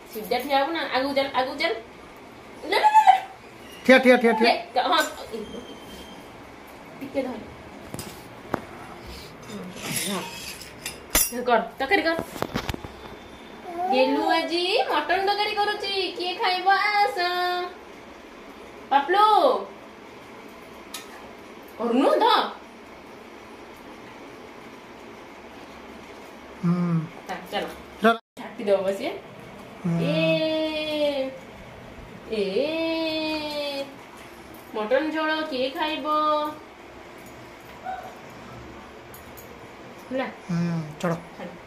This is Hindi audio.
सीधा ठिया हो ना आगु चल ले ले ले ठिया ठिया ठिया ठिया हां टिके धर कर तकरी कर गेलु आजी मटन तकरी करूची किए खाइबो आस पापलू करनु ध चलो छाटी दो बस ये ए मटन झोल किए खाइबो ना चलो